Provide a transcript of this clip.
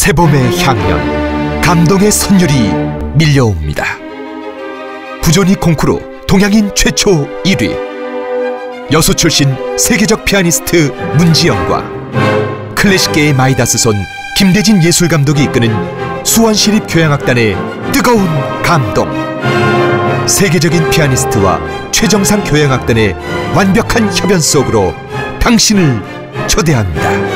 새봄의 향연, 감동의 선율이 밀려옵니다. 부조니 콩쿠르 동양인 최초 1위, 여수 출신 세계적 피아니스트 문지영과 클래식계의 마이다스손 김대진 예술감독이 이끄는 수원시립교향악단의 뜨거운 감동, 세계적인 피아니스트와 최정상 교향악단의 완벽한 협연 속으로 당신을 초대합니다.